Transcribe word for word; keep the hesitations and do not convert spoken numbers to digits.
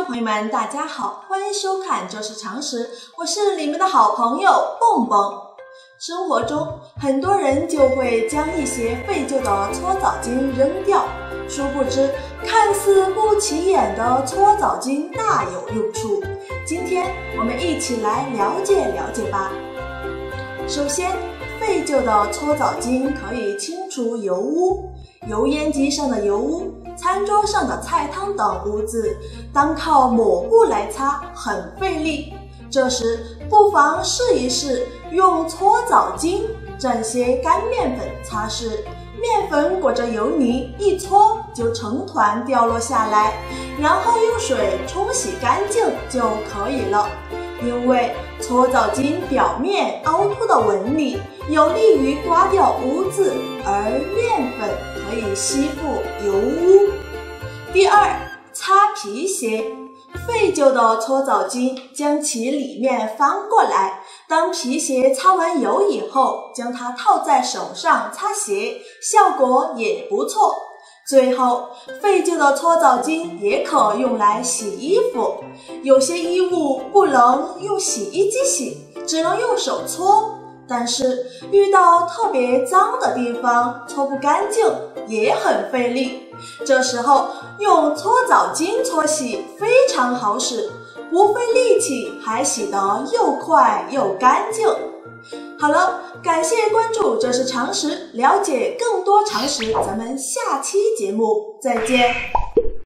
众朋友们，大家好，欢迎收看这是常识，我是你们的好朋友蹦蹦。生活中，很多人就会将一些废旧的搓澡巾扔掉，殊不知，看似不起眼的搓澡巾大有用处。今天我们一起来了解了解吧。首先，废旧的搓澡巾可以清除油污，油烟机上的油污、餐桌上的菜汤等污渍，单靠抹布来擦很费力。这时不妨试一试用搓澡巾蘸些干面粉擦拭，面粉裹着油泥，一搓就成团掉落下来，然后用水冲洗干净就可以了。因为搓澡巾表面凹凸的纹理有利于刮掉污渍，而面粉可以吸附油污。第二，擦皮鞋。废旧的搓澡巾将其里面翻过来，当皮鞋擦完油以后，将它套在手上擦鞋，效果也不错。最后，废旧的搓澡巾也可用来洗衣服，有些衣物不能用洗衣机洗，只能用手搓，但是遇到特别脏的地方搓不干净也很费力，这时候用搓澡巾搓洗非常好使，不费力气，还洗得又快又干净。好了，感谢关注，这是常识，了解更多常识，咱们下期节目再见。